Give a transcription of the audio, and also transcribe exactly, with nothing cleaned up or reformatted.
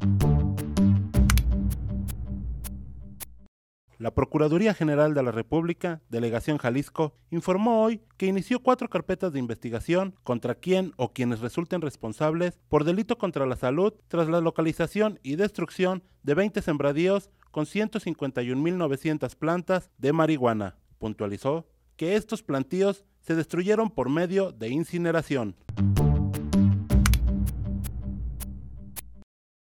La Procuraduría General de la República, Delegación Jalisco, informó hoy que inició cuatro carpetas de investigación contra quien o quienes resulten responsables por delito contra la salud tras la localización y destrucción de veinte sembradíos con ciento cincuenta y un mil novecientas plantas de marihuana. Puntualizó que estos plantíos se destruyeron por medio de incineración.